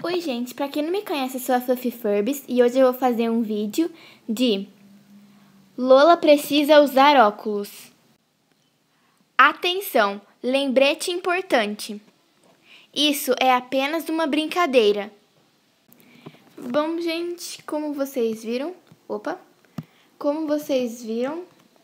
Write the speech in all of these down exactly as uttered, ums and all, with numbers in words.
Oi gente, pra quem não me conhece, eu sou a Fluffy Furbs e hoje eu vou fazer um vídeo de Lola precisa usar óculos. Atenção, lembrete importante. Isso é apenas uma brincadeira. Bom gente, como vocês viram, opa, como vocês viram,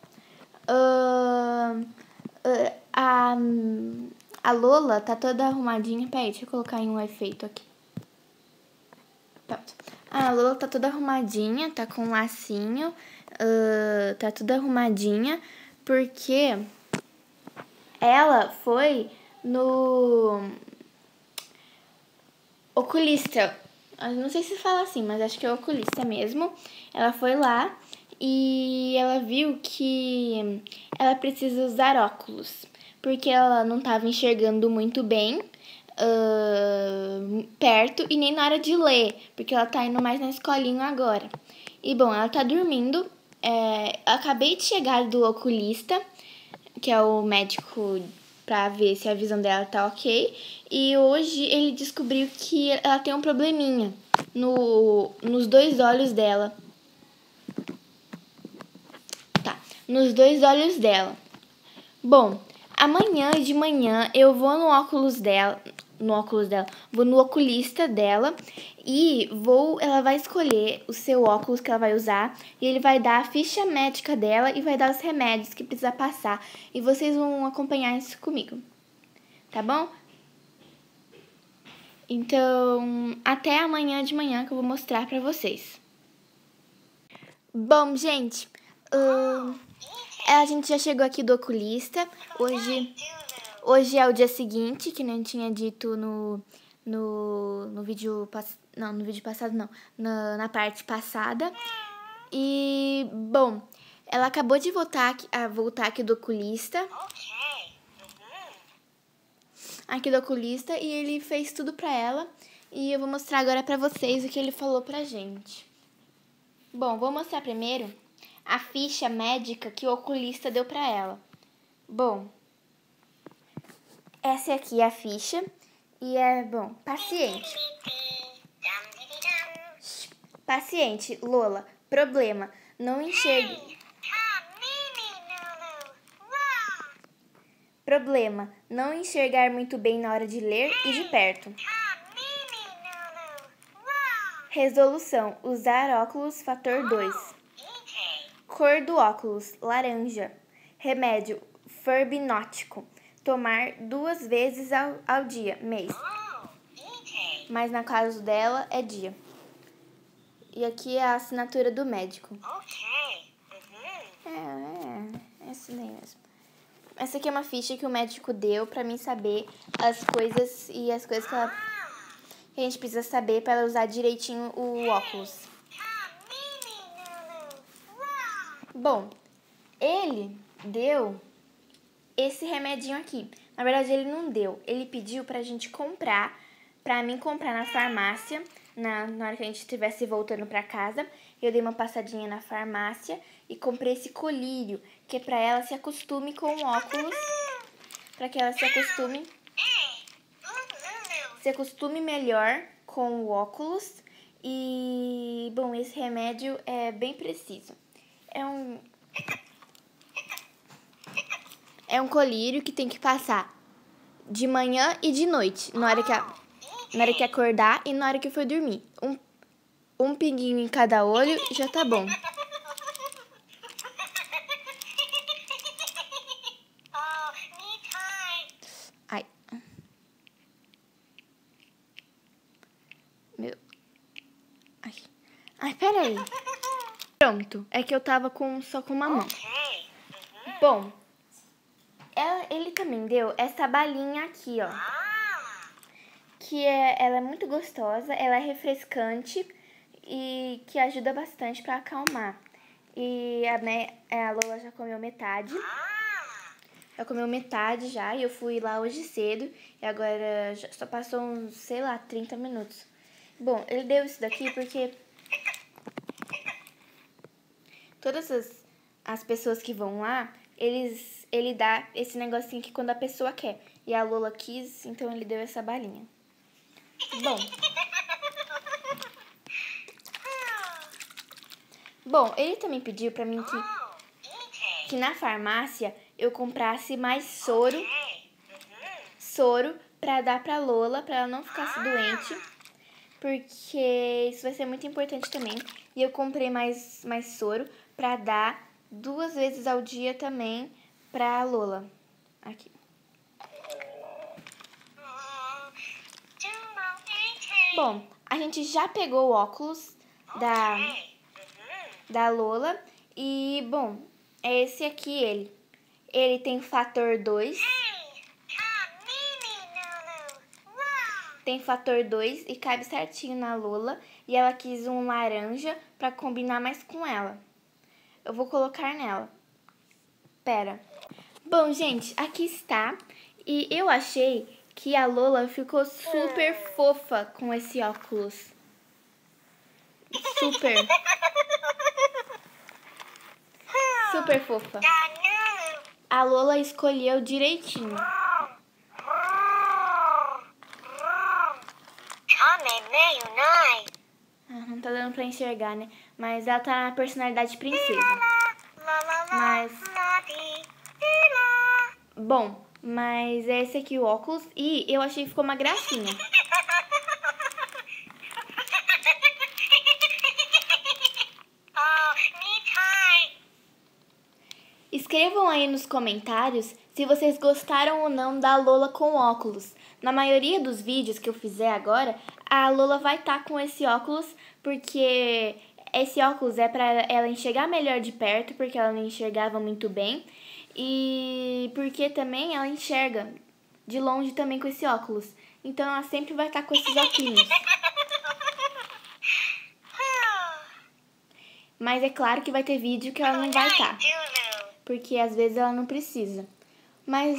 uh, uh, a, a Lola tá toda arrumadinha. Peraí, deixa eu colocar em um efeito aqui. Pronto. A Lola tá toda arrumadinha, tá com um lacinho, uh, tá tudo arrumadinha, porque ela foi no oculista. Eu não sei se fala assim, mas acho que é oculista mesmo. Ela foi lá e ela viu que ela precisa usar óculos, porque ela não estava enxergando muito bem Uh, perto e nem na hora de ler, porque ela tá indo mais na escolinha agora. E bom, ela tá dormindo. É, eu acabei de chegar do oculista, que é o médico pra ver se a visão dela tá ok. E hoje ele descobriu que ela tem um probleminha no, nos dois olhos dela. Tá, nos dois olhos dela. Bom, amanhã de manhã eu vou no óculos dela. no óculos dela, vou no oculista dela e vou, ela vai escolher o seu óculos que ela vai usar e ele vai dar a ficha médica dela e vai dar os remédios que precisa passar e vocês vão acompanhar isso comigo, tá bom? Então, até amanhã de manhã que eu vou mostrar pra vocês. Bom, gente, uh, a gente já chegou aqui do oculista, hoje... Hoje é o dia seguinte, que nem tinha dito no, no, no vídeo... Não, no vídeo passado não. Na, na parte passada. E, bom, ela acabou de voltar aqui, a voltar aqui do oculista. Aqui do oculista. E ele fez tudo pra ela. E eu vou mostrar agora pra vocês o que ele falou pra gente. Bom, vou mostrar primeiro a ficha médica que o oculista deu pra ela. Bom... Essa aqui é a ficha e é, bom, paciente. Paciente, Lola, problema, não enxerga. Problema, não enxergar muito bem na hora de ler e de perto. Resolução, usar óculos fator dois. Cor do óculos, laranja. Remédio, furbinótico. Tomar duas vezes ao, ao dia, mês. Mas no caso dela é dia. E aqui é a assinatura do médico. É, é, é isso daí mesmo. Essa aqui é uma ficha que o médico deu pra mim saber as coisas e as coisas que, ela, que a gente precisa saber para ela usar direitinho o óculos. Bom, ele deu esse remedinho aqui. Na verdade, ele não deu. Ele pediu pra gente comprar, pra mim comprar na farmácia, na, na hora que a gente estivesse voltando pra casa. Eu dei uma passadinha na farmácia e comprei esse colírio, que é pra ela se acostume com o óculos, pra que ela se acostume, se acostume melhor com o óculos. E, bom, esse remédio é bem preciso. É um... É um colírio que tem que passar de manhã e de noite, na hora que, a, na hora que acordar e na hora que for dormir. Um, um pinguinho em cada olho já tá bom. Ai. Meu. Ai. Ai, peraí. Pronto, é que eu tava com, só com uma mão. Bom. Ela, ele também deu essa balinha aqui, ó. Que é, ela é muito gostosa, ela é refrescante e que ajuda bastante pra acalmar. E a, né, a Lola já comeu metade. Já comeu metade já e eu fui lá hoje cedo. E agora já só passou uns, sei lá, trinta minutos. Bom, ele deu isso daqui porque todas as, as pessoas que vão lá... Eles, ele dá esse negocinho aqui quando a pessoa quer. E a Lola quis, então ele deu essa balinha. Bom, Bom, ele também pediu pra mim que, que na farmácia eu comprasse mais soro, soro pra dar pra Lola, pra ela não ficar doente, porque isso vai ser muito importante também. E eu comprei mais, mais soro pra dar duas vezes ao dia também pra Lola. Aqui. Bom, a gente já pegou o óculos da, da Lola e, bom, é esse aqui ele. Ele tem fator dois. Tem fator dois e cabe certinho na Lola. E ela quis um laranja pra combinar mais com ela. Eu vou colocar nela. Pera. Bom, gente, aqui está. E eu achei que a Lola ficou super fofa com esse óculos. Super. Super fofa. A Lola escolheu direitinho. Ah, não tá dando pra enxergar, né? Mas ela tá na personalidade princesa. Mas... Bom, mas é esse aqui o óculos. E eu achei que ficou uma gracinha. Escrevam aí nos comentários se vocês gostaram ou não da Lola com óculos. Na maioria dos vídeos que eu fizer agora, a Lola vai estar com esse óculos, porque esse óculos é para ela enxergar melhor de perto, porque ela não enxergava muito bem. E porque também ela enxerga de longe também com esse óculos. Então ela sempre vai estar com esses óculos. Mas é claro que vai ter vídeo que ela não vai estar. Porque às vezes ela não precisa. Mas...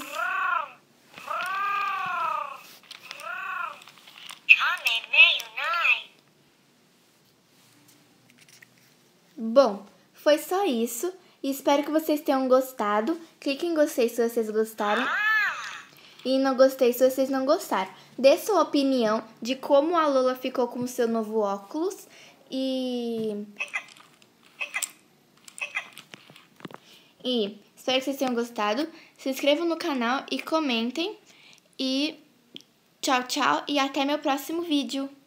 Bom, foi só isso. E espero que vocês tenham gostado. Clique em gostei se vocês gostaram. E não gostei se vocês não gostaram. Dê sua opinião de como a Lola ficou com o seu novo óculos. E... E espero que vocês tenham gostado. Se inscrevam no canal e comentem. E tchau, tchau. E até meu próximo vídeo.